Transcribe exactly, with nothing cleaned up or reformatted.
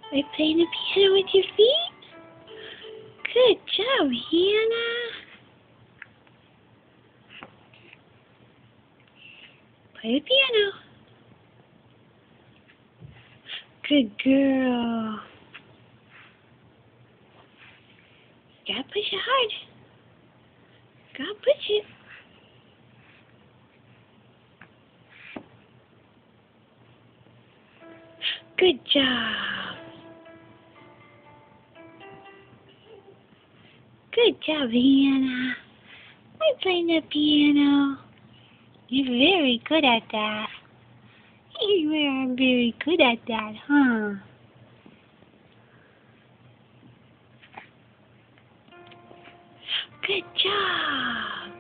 Are you playing the piano with your feet? Good job, Hannah. Play the piano. Good girl. Gotta push it hard. Gotta push it. Good job. Good job, Hannah. I'm playing the piano. You're very good at that. You are very good at that, huh? Good job.